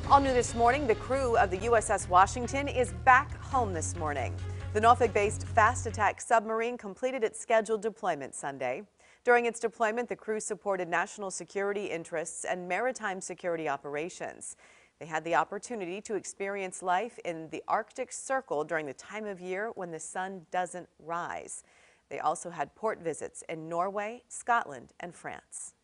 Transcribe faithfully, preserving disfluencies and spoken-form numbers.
All new this morning, the crew of the U S S Washington is back home this morning. The Norfolk-based fast attack submarine completed its scheduled deployment Sunday. During its deployment, the crew supported national security interests and maritime security operations. They had the opportunity to experience life in the Arctic Circle during the time of year when the sun doesn't rise. They also had port visits in Norway, Scotland, and France.